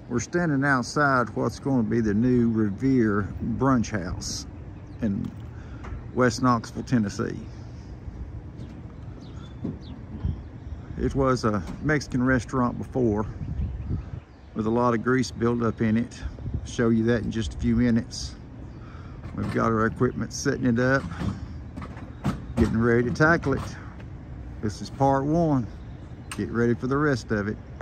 We're standing outside what's going to be the new Revere Brunch House in West Knoxville, Tennessee. It was a Mexican restaurant before with a lot of grease buildup in it. I'll show you that in just a few minutes. We've got our equipment setting it up, getting ready to tackle it. This is part one. Get ready for the rest of it.